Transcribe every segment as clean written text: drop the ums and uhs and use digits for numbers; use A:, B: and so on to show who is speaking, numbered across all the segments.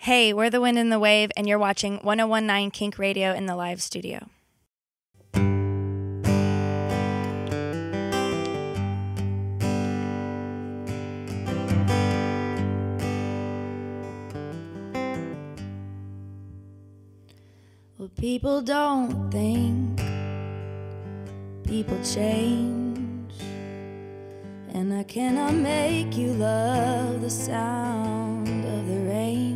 A: Hey, we're the Wind and the Wave, and you're watching 101.9 KINK Radio in the live studio. Well, people don't think, people change, and I cannot make you love the sound of the rain.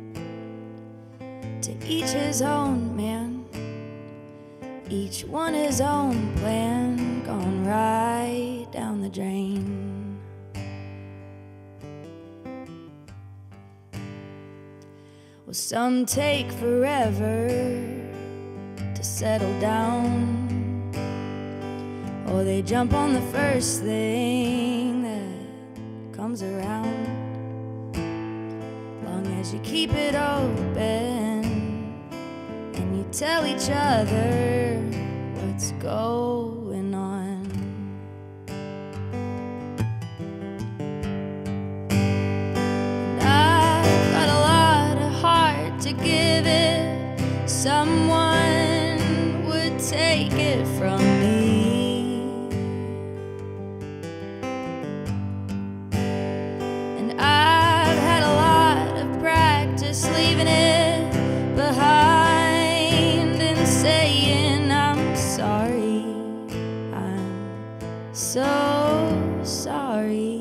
A: To each his own, man, each one his own plan, gone right down the drain. Well, some take forever to settle down, or they jump on the first thing that comes around. Long as you keep it open and you tell each other what's going on. And I've got a lot of heart to give it, someone would take it from me. And I've had a lot of practice leaving it behind and saying I'm sorry, I'm so sorry.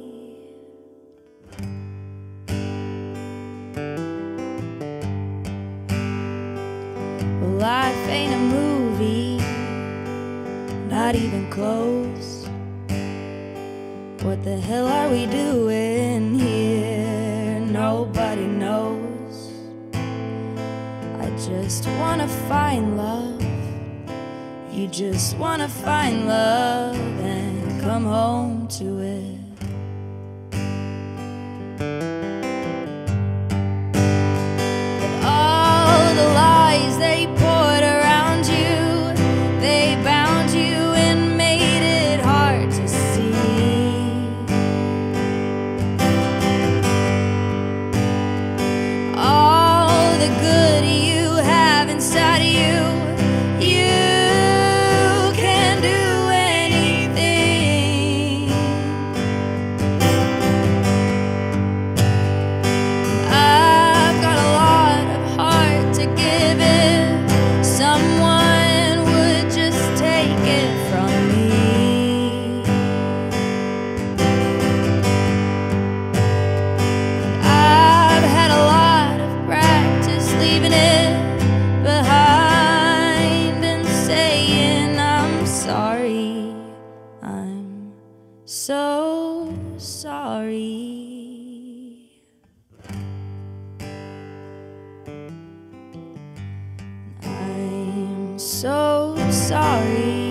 A: Well, life ain't a movie, not even close. What the hell are we doing here? Nobody knows. I just wanna find love. You just wanna find love and come home to it. But all the lies they poured around you, they bound you and made it hard to see. All the good you have inside of you, you can do anything. I've got a lot of heart to give it, someone would just take it from me. I've had a lot of practice leaving it behind and saying I'm sorry, I'm so sorry. I'm so sorry.